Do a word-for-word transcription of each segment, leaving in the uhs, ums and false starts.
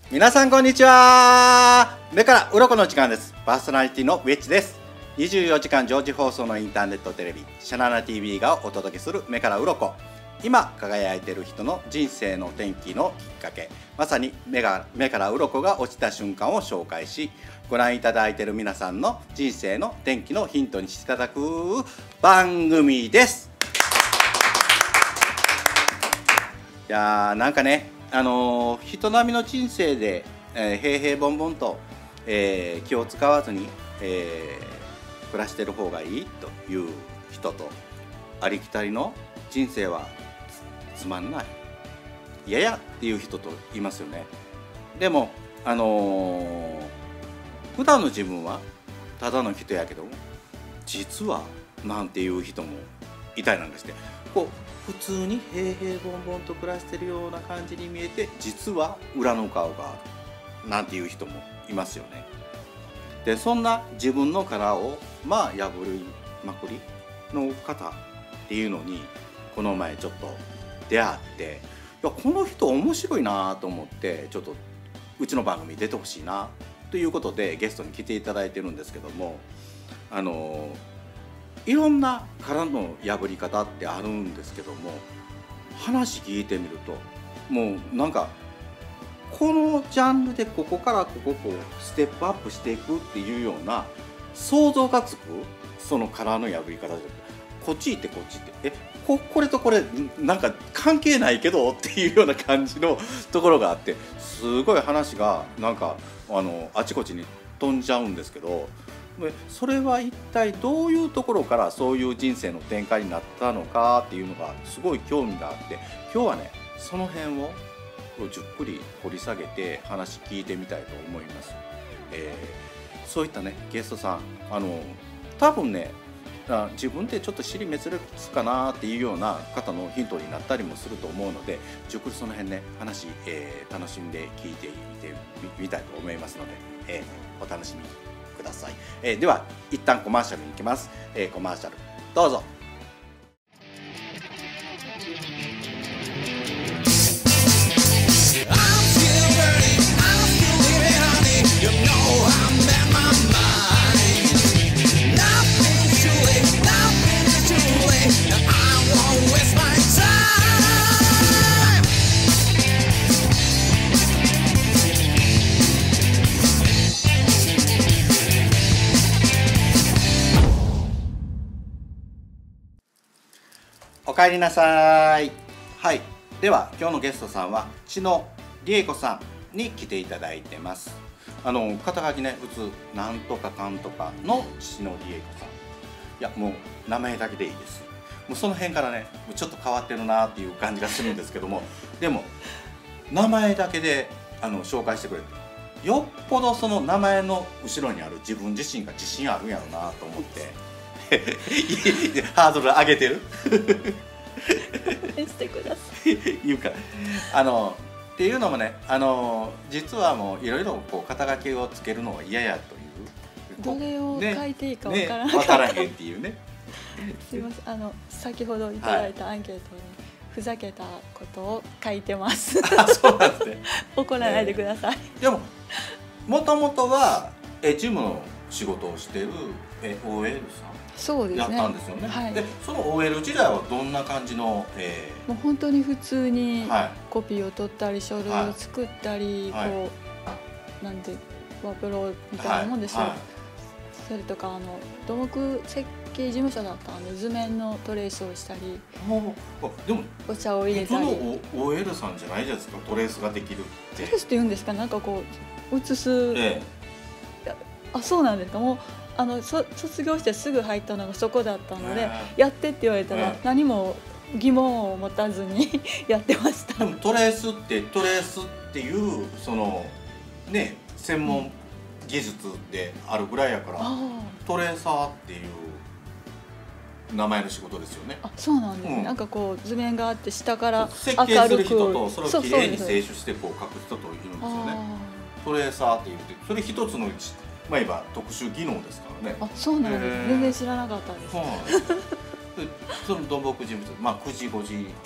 皆さんこんにちは。目から鱗の時間です。パーソナリティのウェッジです。にじゅうよじかん常時放送のインターネットテレビシャナナ ティーブイ がお届けする目から鱗。今輝いている人の人生の転機のきっかけ、まさに目が目から鱗が落ちた瞬間を紹介し、ご覧いただいている皆さんの人生の転機のヒントにしていただく番組です。いやーなんかね、あのー、人並みの人生で、えー、平々凡々と、えー、気を使わずに、えー、暮らしてる方がいいという人と、ありきたりの人生は つ, つまんないいややっていう人といますよね。でもあのー、普段の自分はただの人やけども、実はなんていう人もいたりなんですね。こう普通に平々凡々と暮らしてるような感じに見えて、実は裏の顔があるなんていう人もいますよね。でそんな自分の殻をまあ破りまくりの方っていうのにこの前ちょっと出会って、いやこの人面白いなと思って、ちょっとうちの番組に出てほしいなということでゲストに来ていただいてるんですけども、あのいろんな殻の破り方ってあるんですけども、話聞いてみるともうなんかこのジャンルでここからこここうステップアップしていくっていうような想像がつくその殻の破り方で、こっち行ってこっち行ってえ こ, これとこれなんか関係ないけどっていうような感じのところがあって、すごい話がなんか あのあちこちに飛んじゃうんですけど、それは一体どういうところからそういう人生の展開になったのかっていうのがすごい興味があって、今日はねその辺をじっくり掘り下げて話聞いてみたいと思います。えー、そういったねゲストさん、あの多分ね自分でちょっと尻滅裂かなっていうような方のヒントになったりもすると思うので、じっくりその辺ね話、えー、楽しんで聞いてみてみたいと思いますので、えー、お楽しみください。えー、では一旦コマーシャルに行きます。えー、コマーシャルどうぞ。おかえりなさい。はい、では今日のゲストさんは知野理恵子さんに来ていただいてます。あの肩書きね、普通なんとかかんとかの知野理恵子さん、いやもう名前だけでいいです。もうその辺からねちょっと変わってるなっていう感じがするんですけども、でも名前だけであの紹介してくれて、よっぽどその名前の後ろにある自分自身が自信あるんやろうなと思ってハードル上げてるしてください言うからあのっていうのもね、あの実はもういろいろこう肩書きをつけるのは嫌やという、 どれを書いていいかわからなかった、ねね、分からへんっていうねすいません、あの先ほどいただいたアンケートに、はい、ふざけたことを書いてますあ、そうなんですね怒らないでください、 えー、でももともとはえ事務の仕事をしてるえ オーエル さんそうですね、 やったんですよね、 はい、 でその オーエル 時代はどんな感じの、えー、 もう本当に普通にコピーを取ったり書類を作ったり、はい、こうなんてワープロみたいなもんですよ、はいはい、それとかあの土木設計事務所だったので図面のトレースをしたり、 あでもお茶を入れたり、 その オーエル さんじゃないじゃないですか、トレースができるって。 トレースって言うんですか、なんかこう写す、ええ、あ、そうなんですか。もうあのそ卒業してすぐ入ったのがそこだったので、えー、やってって言われたら何も疑問を持たずにやってました。 でもトレースってトレースっていうそのね専門技術であるぐらいやから、うん、トレーサーっていう名前の仕事ですよね。 あ、そうなんですね、うん、なんかこう図面があって下から設計する人とそれをきれいに清書してこう書く人といるんですよね。トレーサーって言って、それ一つのうちまあ言えば特殊技能ですからね。 あ、そうなんです。全然知らなかったです。 そうなんです。その土木事務所、まあくじごじ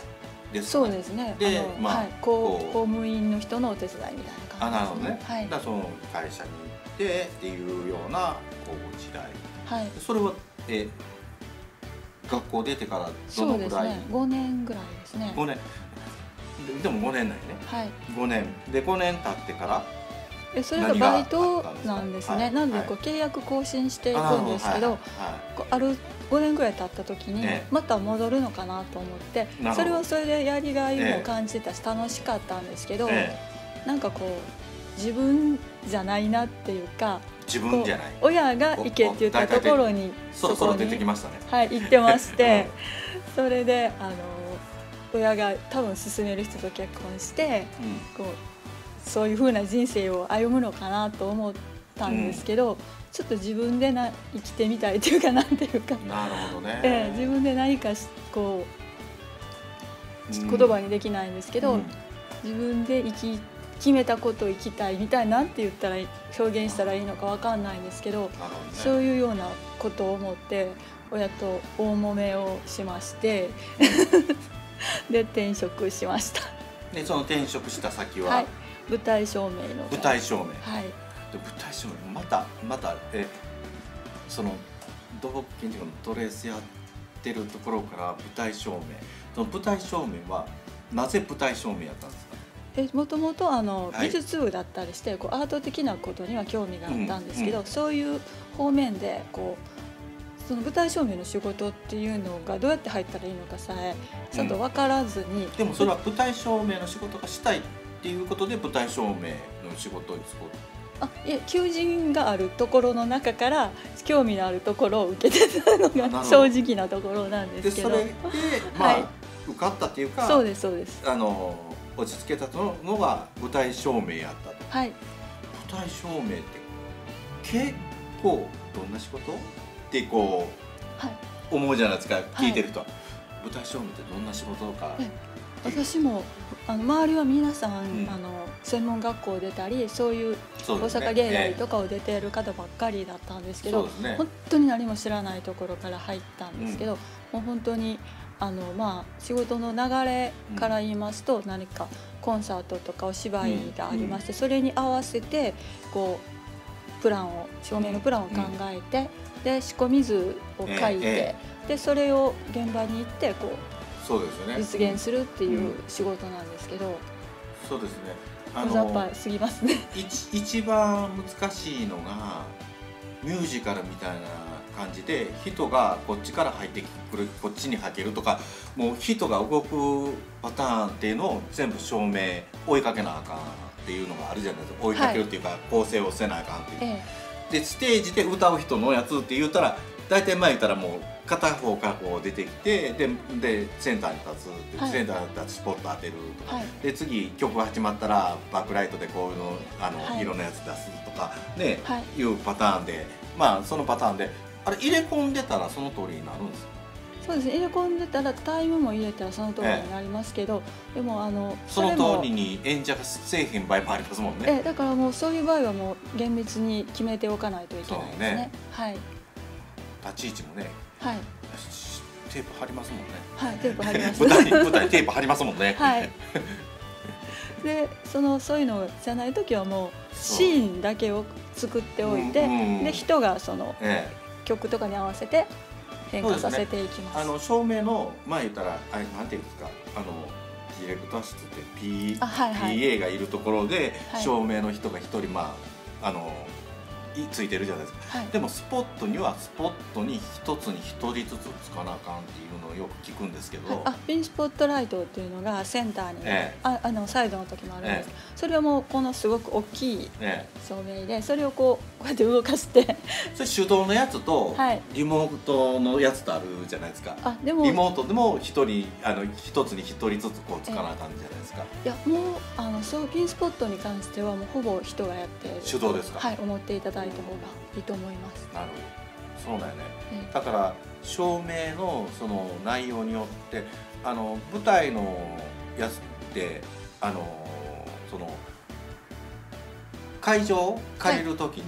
ですか。 そうですね。 で、まあ、 はい、公公務員の人のお手伝いみたいな感じですね。 あ、なるほどね。 はい。 だからその会社に行ってっていうようなこう時代。 はい。 それはえ学校出てからどのくらい？ そうですね。ごねんぐらいですね。 ごねん。で, でもごねんなんよね。 はい。 ごねんでごねん経ってから。 え、それがバイトなんですね。なのでこう契約更新していくんですけど、あるごねんぐらい経った時にまた戻るのかなと思って、それはそれでやりがいも感じたし楽しかったんですけど、なんかこう自分じゃないなっていうか、 自分じゃない。 親が行けって言ったところにそろそろ出てきましたね。 はい、行ってまして、それであの親が多分勧める人と結婚して、こう。そういう風な人生を歩むのかなと思ったんですけど、うん、ちょっと自分でな生きてみたいというかなんていうか、 なるほどね、 えー、自分で何かこう、うん、言葉にできないんですけど、うん、自分で生き決めたことを生きたいみたいなって言ったら表現したらいいのか分かんないんですけど、ね、そういうようなことを思って親と大揉めをしましてで転職しました。 でその転職した先は、 はい、舞台照明の舞台照明、 はい、 で舞台照明またまたえその土木建築のドレスやってるところから舞台照明、その舞台照明はなぜ舞台照明やったんですか？ えもともとあの、はい、美術部だったりしてこうアート的なことには興味があったんですけど、うんうん、そういう方面でこうその舞台照明の仕事っていうのがどうやって入ったらいいのかさえちょっと分からずに、 うん、でもそれは舞台照明の仕事がしたいっていうことで舞台照明の仕事を作る。 あ、いえ、求人があるところの中から興味のあるところを受けてたのが正直なところなんですけど、 でそれでまあ、はい、受かったっていうか、 そうですそうです。 あの落ち着けたのが舞台照明やったと。 はい。 舞台照明って結構どんな仕事ってこう、はい、思うじゃないですか、聞いてると、はい、舞台照明ってどんな仕事か。 私もあの周りは皆さん、うん、あの専門学校を出たりそういう大阪芸大とかを出ている方ばっかりだったんですけど、ね、本当に何も知らないところから入ったんですけど、うん、もう本当にあの、まあ、仕事の流れから言いますと、うん、何かコンサートとかお芝居がありまして、うん、それに合わせてこうプランを照明のプランを考えて、うん、で仕込み図を書いて、ええ、でそれを現場に行ってこうそうですよね、 実現するっていう仕事なんですけど、うん、 そうですね、 大雑把すぎますね一, 一番難しいのがミュージカルみたいな感じで人がこっちから入ってくるこっちにはけるとか、もう人が動くパターンっていうのを全部照明追いかけなあかんっていうのがあるじゃないですか。追いかけるっていうか、はい、構成をせなあかんっていう、ええ、でステージで歌う人のやつって言ったら大体前言ったらもう片方からこう出てきて で, でセンターに立つって、はい、センターに立つスポット当てるとか、はい、で次曲が始まったらバックライトでこういうのあの、はい、色のやつ出すとかね、はい、いうパターンで、まあそのパターンであれ入れ込んでたらその通りになるんですか？ そうですね、入れ込んでたらタイムも入れたらその通りになりますけど、ええ、でもあのその通りに演者がせえへん場合もありますもんね。 ええ、だからもうそういう場合はもう厳密に決めておかないといけないですね。ね、はい。 立ち位置もね、 はい、 テープ貼りますもんね。 はい、テープ貼ります。 舞台に舞台にテープ貼りますもんね。 はい。で、そのそういうのじゃない時はもうシーンだけを作っておいて、で人がその、ええ、曲とかに合わせて変化させていきます。 あの照明の前言ったらあれなんていうんですか、あのディレクター室って P、はいはい、ピーエー がいるところで、はい、照明の人が一人まああのついてるじゃないですか、はい、でもスポットにはスポットに一つに一人ずつつかなあかんっていうのをよく聞くんですけど、はい、 あピンスポットライトっていうのがセンターに、ええ、ああのサイドの時もあるんですけど、ええ、それはもうこのすごく大きい照明で、それをこうこうやって動かしてそれ手動のやつとリモートのやつとあるじゃないですか、 あでもリモートでも一人あの一つに一人ずつこうつかなあかんじゃないですか、 ええ、いやもうあのそうピンスポットに関してはもうほぼ人がやっている、 手動ですか？ はい、思っていただいた方がいいと思います。 なるほど、そうだよね、ええ、だから照明のその内容によってあの舞台のやつってあのその会場を借りるときに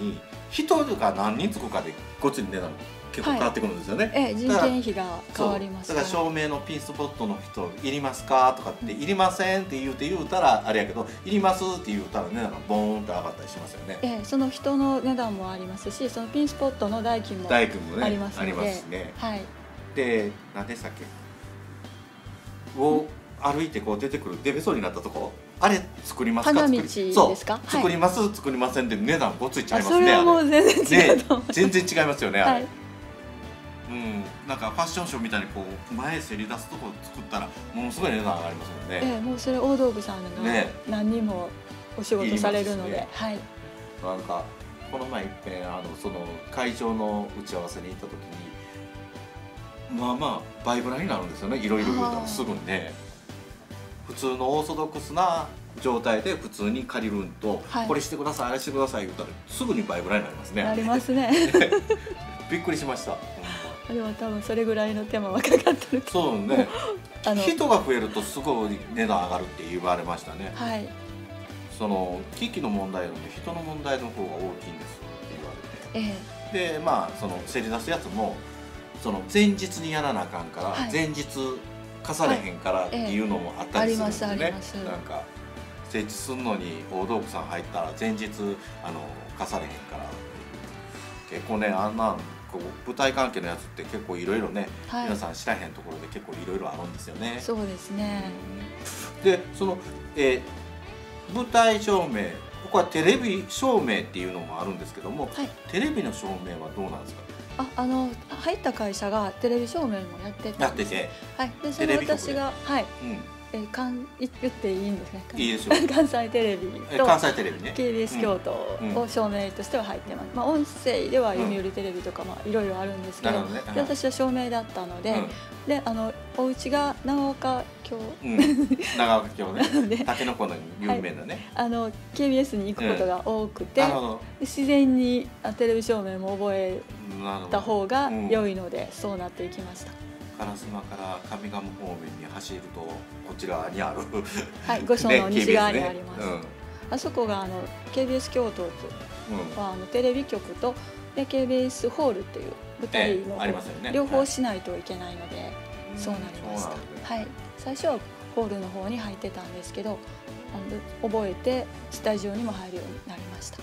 人が何人つくかでごっつり値段結構変わってくるんですよね。 はい、ええ、人件費が変わりますから。だから照明のピンスポットの人いりますかとかって、いりませんって言うて言うたらあれやけど、いりますって言うたら値段がボーンと上がったりしますよね。 ええ、その人の値段もありますし、そのピンスポットの代金もありますので、ありますしね。はい。で、 何でしたっけ？を歩いてこう出てくるデベソになったとこ、あれ作りますか？ 花道ですか？ 作ります、作りませんで値段ごついちゃいますね。 それはもう全然違うと思う。 全然違いますよね。あれ。うん、なんかファッションショーみたいにこう前せり出すとこ作ったらものすごい値段上がりますもんね。 ええ、もうそれ大道具さんが何人もお仕事されるので、はい。 なんかこの前いっぺんあのその会場の打ち合わせに行った時に、まあまあ倍ぐらいになるんですよね。いろいろ言うたらすぐにね。普通のオーソドックスな状態で普通に借りるんと、はい、これしてくださいあれしてください言ったらすぐに倍ぐらいになりますね。 なりますね。 びっくりしました。 でも多分それぐらいの手間はかかってる。 そうね。あの人が増えるとすごい値段上がるって言われましたね。 はい。 その機器の問題よりも人の問題の方が大きいんですって言われて。ええ、でまあそのせり出すやつもその前日にやらなあかんから、はい、前日貸されへんからっていうのもあったりするんですね。はい、なんか設置するのに大道具さん入ったら前日あの貸されへんから結構ねあんなこう舞台関係のやつって結構いろいろね、はい、皆さん知らへんところで結構いろいろあるんですよね。 そうですね。 うん、でその、えー、舞台照明、ここはテレビ照明っていうのもあるんですけども、はい、テレビの照明はどうなんですか？ あ、あの入った会社がテレビ照明もやってたんです。やってて、はい。でそれ私がはい。うん、えかん言っていいんですね。 いいですよ。 関西テレビと関西テレビね。 ケービーエス 京都を照明としては入ってます。まあ音声では読売テレビとかまあいろいろあるんですけど、で私は照明だったので、であのお家が長岡京、 長岡京ね。たけのこの有名なね。 あの ケービーエス に行くことが多くて、自然にテレビ照明も覚えた方が良いのでそうなっていきました。 烏丸から上賀茂方面に走るとこちらにあるはい御所の西側にあります。あそこがあの ケービーエス 京都はあのテレビ局とで ケービーエス ホールっていう舞台の両方しないといけないのでそうなりました。はい。最初はホールの方に入ってたんですけど、あの覚えてスタジオにも入るようになりました。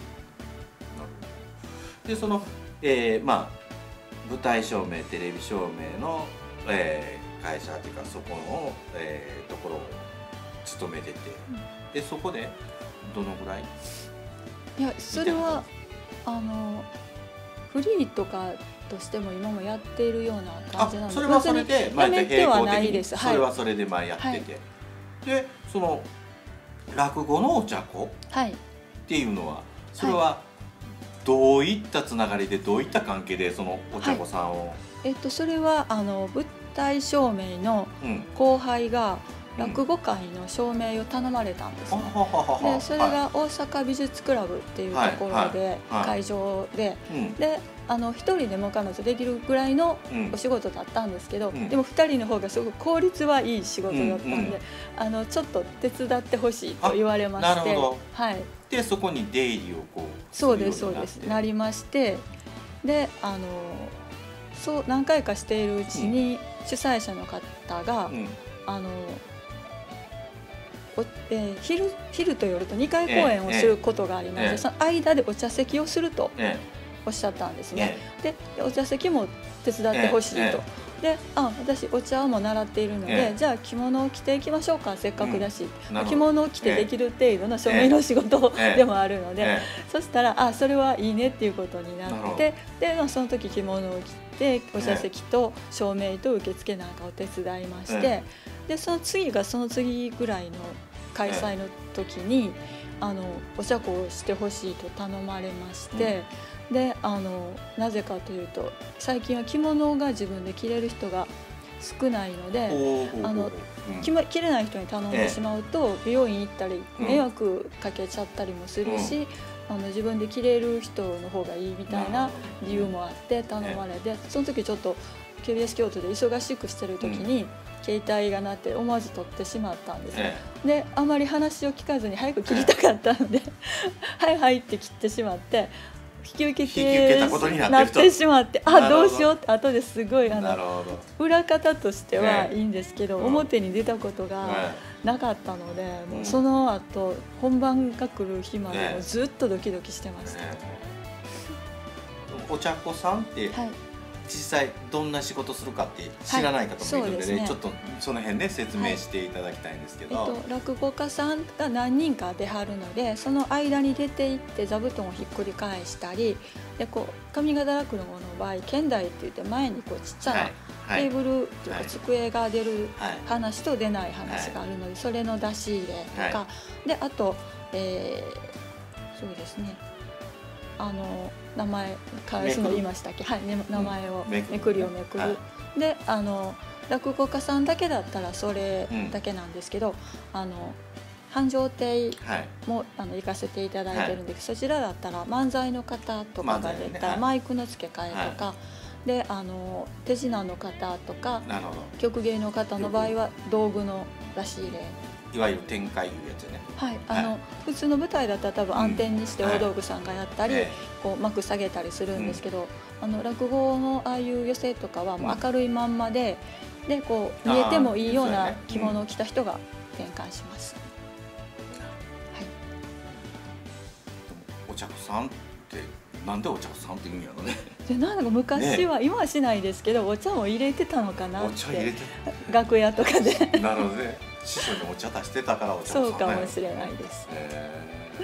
でその、えー、まあ舞台照明、テレビ照明の、えー、会社というかそこの、えー、ところを勤めてて、うん、でそこでどのぐらい？ いやそれはあのフリーとかとしても今もやっているような感じなので、 それはそれでやめてはないです。 それはそれで前やってて、はい、でその落語のお茶子っていうのはそれは、はい、どういったつながりでどういった関係でそのお茶子さんを、はい、 えっとそれはあの舞台照明の後輩が落語会の照明を頼まれたんですね。うん、でそれが大阪美術クラブっていうところで会場で、であのひとりでも彼女できるぐらいのお仕事だったんですけど、うん、でもふたりの方がすごく効率はいい仕事だったんで、うんうん、あのちょっと手伝ってほしいと言われまして、はい、 でそこに出入りをこうそうですそうですなりまして、であのそう何回かしているうちに主催者の方が、うん、あのえー、昼, 昼と夜とにかい公演をすることがありまして、えーえー、その間でお茶席をするとおっしゃったんですね。えー、でお茶席も手伝ってほしいと、えーえー、であ私お茶も習っているので、えー、じゃあ着物を着ていきましょうかせっかくだし、うん、着物を着てできる程度の照明の仕事、えー、でもあるので、えー、そしたらあそれはいいねっていうことになってで、まあ、その時着物を着てお茶席と照明と受付なんかを手伝いまして、えー、でその次がその次ぐらいの開催の時にあのお茶子をしてほしいと頼まれまして、うん、であのなぜかというと最近は着物が自分で着れる人が少ないのであの、うん、着れない人に頼んでしまうと美容院行ったり迷惑かけちゃったりもするし、うん、あの自分で着れる人の方がいいみたいな理由もあって頼まれて、その時ちょっと ケービーエス 京都で忙しくしてる時に、うん携帯が鳴って思わず撮ってしまったんです、ええ、であまり話を聞かずに早く切りたかったので、はいはいって切ってしまって引き受け引き受けたことになってなっるとてしまって、あどうしようって後ですごいあなるのほど。 裏方としてはええいいんですけど、 うん表に出たことがえなかったので、 うんもうその後本番が来る日までええもずっとドキドキしてました。 えお茶子さんってはい、 実際どんな仕事するかって知らない方もいるんでね、 はいそうですねちょっとその辺ね説明していただきたいんですけど、 えっと、落語家さんが何人か出はるので、その間に出ていって座布団をひっくり返したりで、こう上方落語の場合剣台って言って前にこうちっちゃなはいはいテーブルというはいか机が出るはい話と出ない話があるので、それの出し入れとか、であと、えーそうですね、あの名前返すの言いましたっけ、はい、ね、名前を、 うんめくるめくりをめくる、 はいであの落語家さんだけだったらそれだけなんですけど、あの繁盛亭はいもあの行かせていただいてるんで、そちらだったら漫才の方とかが出たら、 漫才ねはいマイクの付け替えとか、であの手品の方とかなるほど。 曲芸の方の場合は道具の出し入れ、 いわゆる展開いうやつね。 はい、あの、 はい普通の舞台だったら多分暗転にしてうん大道具さんがやったり、 えこう幕下げたりするんですけど、あの落語のああいう寄席とかはもう明るいまんまで、でこう見えてもいいようなあーそうやね着物を着た人が転換します。 お茶子さんってなんでお茶子さんって言うんやろね。 でなんか昔は、今はしないですけどお茶も入れてたのかなっお茶入れてて楽屋とかでなるほどね。師匠にお茶出してたからお茶子さんそうかもしれい。 ないです。 えー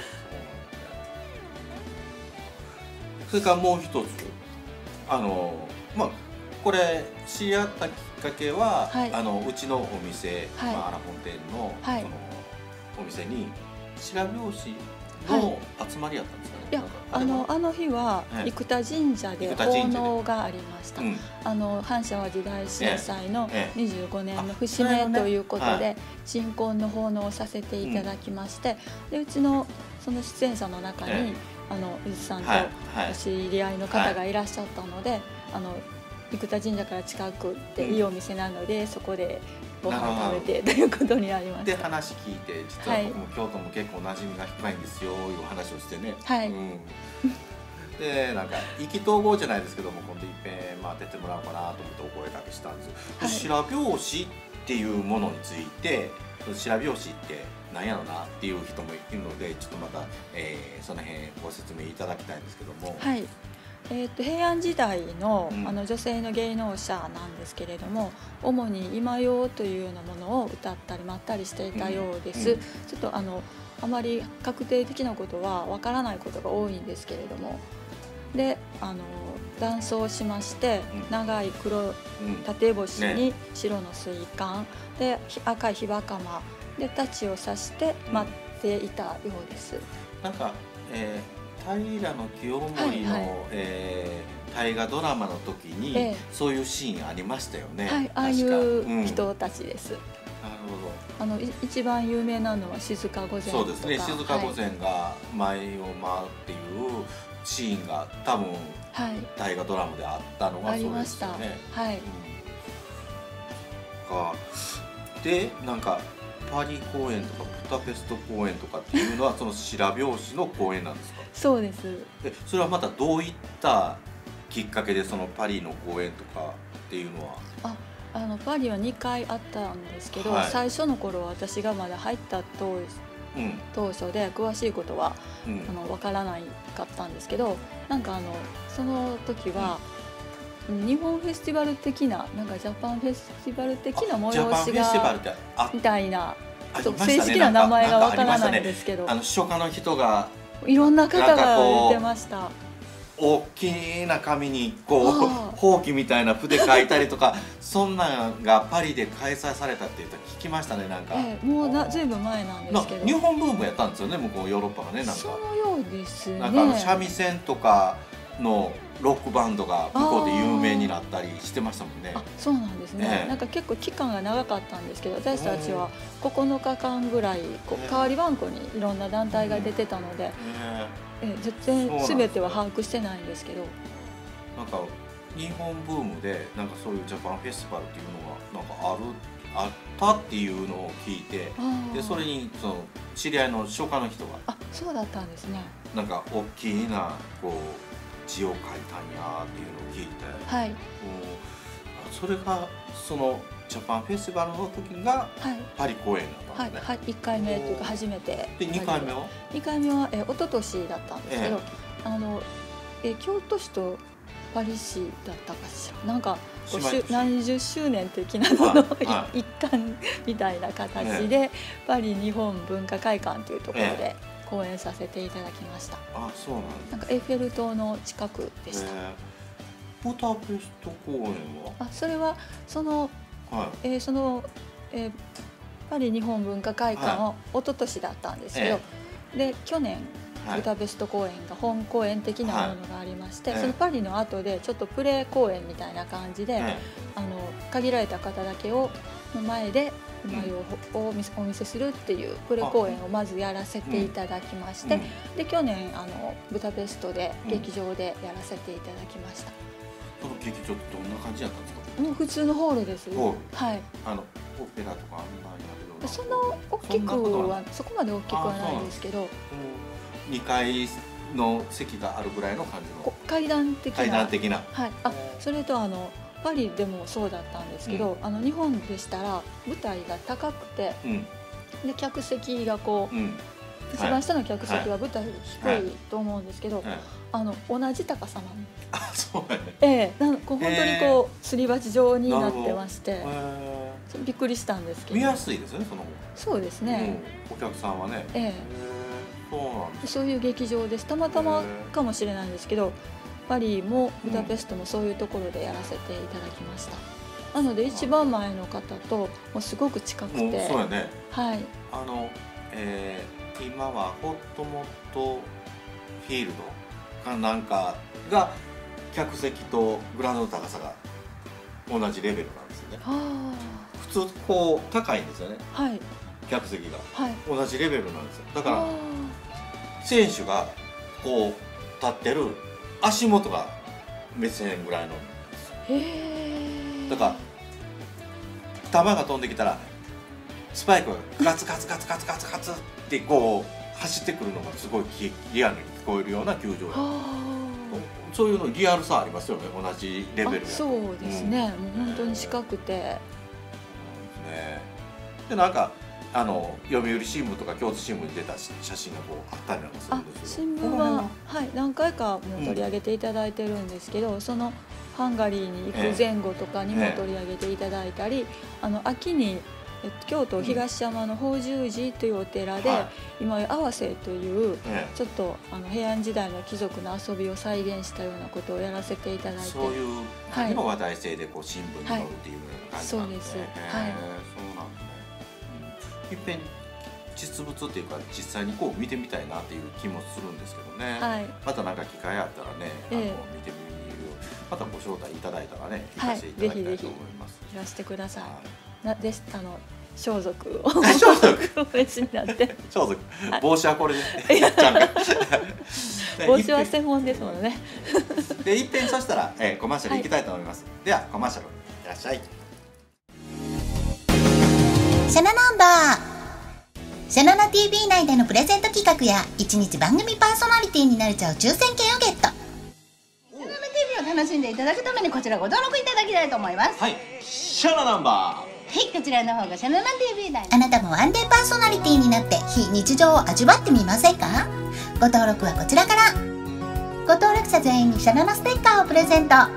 それからもう一つ、あのまあこれ知り合ったきっかけは、 はいあのうちのお店、 はいまあ、アラフォン店の、 はいそのお店に白拍子の集まりやったんですかね。 いやなんかあれはのあの日ははい生田神社で生田神社で奉納がありました。 うんあの阪神・淡路大震災のええにじゅうごねんのあ節それはね目ということはで新婚の奉納をさせていただきまして、でうちのその出演者の中に、 ええあの伊豆さんとはいはいお知り合いの方がいらっしゃったので、あの生田神社から近くでいいお店なので、そこでご飯食べてということになりましでた。 話聞いて、実は僕も京都も結構馴染みが深いんですよいう話をしてね、 はいうん、でなんか意気投合じゃないですけども、今度いっぺん、まあ、出てもらおうかなと思ってお声掛けしたんですよ。 はい白拍子っていうものについて、白拍子って何やろなっていう人もいるので、ちょっとまた、えー、その辺ご説明いただきたいんですけども。 はい、えー、と平安時代の、 うんあの女性の芸能者なんですけれども、主に今用というようなものを歌ったりまったりしていたようです。 うんうんちょっとあのあまり確定的なことはわからないことが多いんですけれども、であの男装しまして、 うん長い黒うん縦星ねに白の水管、でひ赤い火袴で太刀を刺して待っていたようです。 なんか、えー、平清盛の、 はいはいえー大河ドラマの時に、 ええそういうシーンありましたよね。 はい、ああい確かううん人たちです。 なるあのい一番有名なのは静御前とか。 ほど。そうですね。静御はい前が前を回っていうシーンが多分はい、 大河ドラマであったのがあそうでりますした。 よね。 はい、 うんかでなんかパリ公演とかブダペスト公演とかっていうのはその白拍子の公演なんですか。 そうです。 えそれはまたどういったきっかけでそのパリの公演とかっていうのは。 あ、あのパリはにかいあったんですけど、 はい最初の頃は私がまだ入った当うん当初で詳しいことはうんあのわからないかったんですけど、なんかあのその時は、日本フェスティバル的な、なんかジャパンフェスティバル的なジャパン催しフェスティバルがってあみたいな、ちょっとありましたね正式な名前がわからないんんかありましたねですけど、 あの書家の人がいろんな方なんかがこう言ってました。 大きな紙にこうああほうきみたいな筆書いたりとかそんなんがパリで開催されたっていうと聞きましたね。なんか、 ええ、もうなずいぶん前なんでなすけど、 日本ブームやったんですよね、向こうヨーロッパがね。なんかそのようですね。 なんかあの三味線とかのロックバンドが向こうで有名になったりしてましたもんね。 あ、そうなんですね、 ええなんか結構期間が長かったんですけど、私たちはここのかかんぐらいこう代わり番号にいろんな団体が出てたので、 ねええ、 そうなんですよ全然ては把握してないんですけど、 なんか日本ブームでなんかそういうジャパンフェスティバルっていうのがなんかあるあったっていうのを聞いて、 あーでそれにその知り合いの書家の人があ、そうだったんですね。 なんか大きなこう字を書いたんやっていうのを聞いて、 はい、 それがそのジャパンフェスティバルの時がパリ公演だったんですね。 はい、はい、いっかいめというか初めて。 でにかいめは？ にかいめはえ一昨年だったんですけど、えー、あのえ京都市とパリ市だったかしら。なんか何十周年的なのの一環みたいな形で、パリ日本文化会館というところで公演させていただきました。 あ、そうなんです。 なんかエッフェル塔の近くでした。 ブダペスト公演は？ あ、それはその、はい、えー、その、えー、パリ日本文化会館は一昨年だったんですけど、はい、で去年ブダペスト公演が本公演的なものがありまして、はい、そのパリの後でちょっとプレ公演みたいな感じで、はい、あの限られた方だけをの前で内容をお見せするっていうプレ公演をまずやらせていただきまして、うん、で去年あのブダペストで劇場でやらせていただきました。 その劇場ってどんな感じだったんですか？ もう普通のホールです。 ホール。 はい。 あのオペラとかあんなやけど。 その大きくはそこまで大きくはないですけど。 にかいの席があるぐらいの感じの階段的な。 階段的な。 はい。あ、それとあのパリでもそうだったんですけど、うん、あの日本でしたら舞台が高くて、うん、で客席がこう、うん、一番下の客席は舞台低いと思うんですけど、はいはい、あの同じ高さなの。 あ、そうやね。 ええ、なんか本当にこうすり鉢状になってまして、びっくりしたんですけど。 見やすいですよね、その。 そうですね。 うん、お客さんはね。 ええ。 そうなんです。 そういう劇場です。たまたまかもしれないんですけど、パリもブダペストもそういうところでやらせていただきました。なので一番前の方ともうすごく近くて。 そうやね。 はい。 あの、えー、今はホットモットフィールドかなんかが客席とグラウンドの高さが同じレベルなんですよね。普通こう高いんですよね。はい。客席が、はい、同じレベルなんですよ。だから選手がこう立ってる足元が目線ぐらいの。へー。だから球が飛んできたらスパイクがガツガツガツガツガツガツってこう走ってくるのがすごいリアルに聞こえるような球場だ。そういうのリアルさありますよね、同じレベル。 そうですね、うん、もう本当に近くて。ね、 でなんかあの読売新聞とか京都新聞に出た写真がこうあったりなんかするんですよ。 新聞は、はい、何回かも取り上げていただいてるんですけど、うん、そのハンガリーに行く前後とかにも取り上げていただいたり、ええ、あの秋にえっと、京都東山の法住寺というお寺で、はい、今合わせという、ええ、ちょっとあの平安時代の貴族の遊びを再現したようなことをやらせていただいて、 そういう感じの話題性でこう新聞に載るっていうような感じなんですね。はい、そうなんですね。いっぺん実物っていうか実際にこう見てみたいなっていう気もするんですけどね、はい、また何か機会あったらね、あの、ええ、見てみる、またご招待いただいたらね、行かせていただきたいと思います。 いらしてください。はい、なでしたの装束を装束お召しになって装束帽子はこれで帽子は専門ですもんね。 で一遍そしたら、えー、コマーシャル行きたいと思います、はい、ではコマーシャルいらっしゃい。 シャナナンバーシャナナ ティーブイ 内でのプレゼント企画やいちにち番組パーソナリティになれちゃう抽選券をゲット。シャナナ ティーブイ を楽しんでいただくためにこちらご登録いただきたいと思います。 はい、シャナナンバー、 はい、こちらの方がシャナナ ティーブイ 内。あなたもワンデーパーソナリティになって非日常を味わってみませんか？ご登録はこちらから。ご登録者全員にシャナナステッカーをプレゼント。シャナナ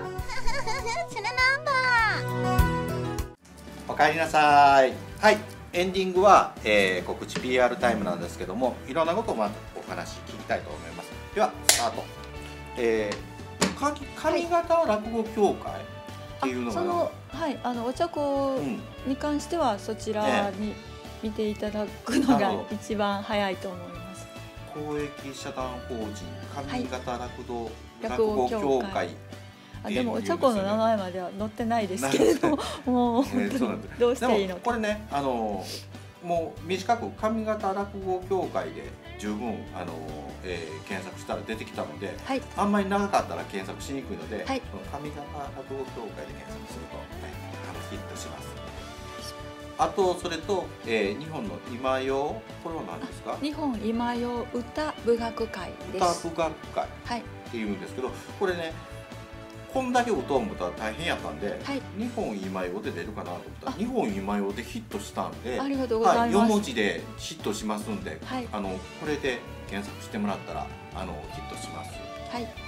ンバー。 おかえりなさい。はい、エンディングは、えー、告知 ピーアール タイムなんですけども、いろんなことをまたお話聞きたいと思います。ではスタート。えー、上方落語協会っていうのが、 その、はい、あのお茶子に関してはそちらに見ていただくのが一番早いと思います。 公益社団法人上方落語、はい、落語協会。 あ、でもお茶子の名前までは載ってないですけれども、もう本当にどうしていいのか。 これね、あのもう短く上方落語協会で十分あの、えー、検索したら出てきたので、はい、あんまり長かったら検索しにくいので、はい、この上方落語協会で検索すると、はい、あのヒットします。 あとそれと、えー、日本の今用これは何ですか？ 日本今用歌舞楽会です。 歌舞楽会っていうんですけど、はい、これねこんだけ歌を思ったら大変やったんで、はい、日本今用で出るかなと思ったら日本今用でヒットしたんで、 ありがとうございます、はい、 よん文字でヒットしますんで、 はい、 あのこれで検索してもらったらあのヒットします。 はい、はい、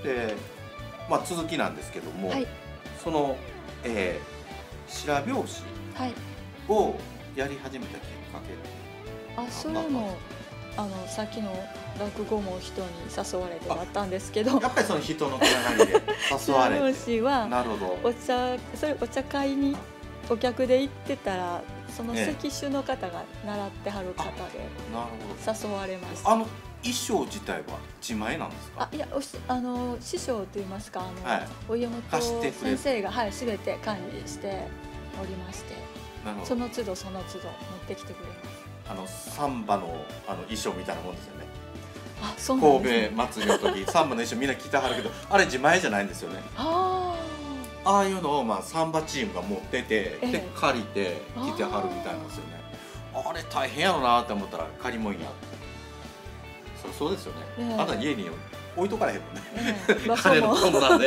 で、まあ、続きなんですけども、はい、その、えー、白拍子をやり始めたきっかけ、 はい、あそれもあのさっきの落語も人に誘われてだったんですけど、 やっぱりその人のつながりで誘われて白拍子はなるほどお茶それお茶会にお客で行ってたらその席種の方が習ってはる方で誘われました。 あの衣装自体は自前なんですか？ あいやおしあの師匠といいますかあの、はい、お家元先生がはい全て管理しておりまして、その都度その都度持ってきてくれます。 あのサンバのあの衣装みたいなもんですよね。 あそうなんですね、 神戸祭りの時サンバの衣装みんな着てはるけどあれ自前じゃないんですよね。あああいうのをまあサンバチームが持ってて、ええ、で借りて着てはるみたいなんですよね。あれ大変やろなって思ったら借りもんや。そそうですよね。ええ、あんた家に置いとかれへんもんね。ええ、金のことなんで。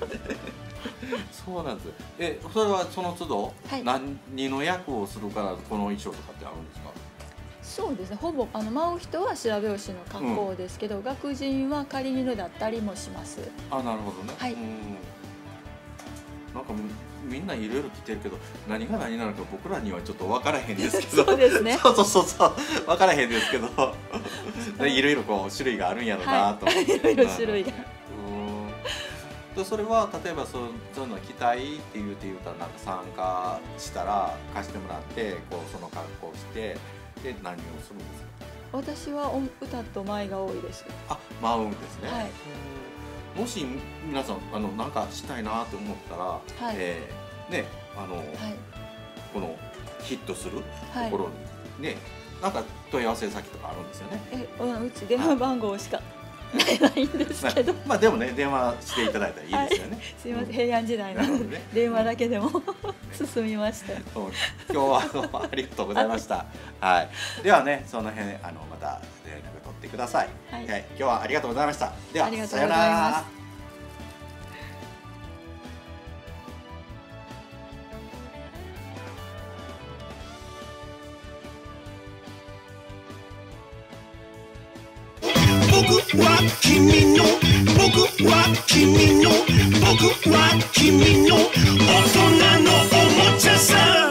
そうなんです。え、それはその都度、はい、何の役をするからこの衣装とかってあるんですか？ そうですね。ほぼあの舞う人は白拍子の格好ですけど、うん、楽人は仮絹だったりもします。 あ、なるほどね。はい。うん、なんかみんないろいろ着てるけど何が何なのか僕らにはちょっと分からへんですけど。 そうですね。 そうそうそうそう分からへんですけど、いろいろこう種類があるんやろうなと思って。 いろいろ種類が。 でそれは例えばそうそういうの着たいって言うて言うたらなんか参加したら貸してもらってこうその格好をしてで何をするんですか？ 私は歌と舞が多いです。 あ、舞うんですね。はい、もし皆さんあのなんかしたいなと思ったら、はい、えー、ねあの、はい、このヒットするところに、はい、ねなんか問い合わせ先とかあるんですよね。 え、うち電話番号しか。ないんですけど、 まあでもね電話していただいたらいいですよね。はい、 すみません、平安時代なので、ね、電話だけでも進みました。 今日はどうもありがとうございました。はい、ではねその辺あのまた連絡取ってください。はい、はい、今日はありがとうございました。ではさようなら。 僕は君の僕は君の僕は君の大人のおもちゃさん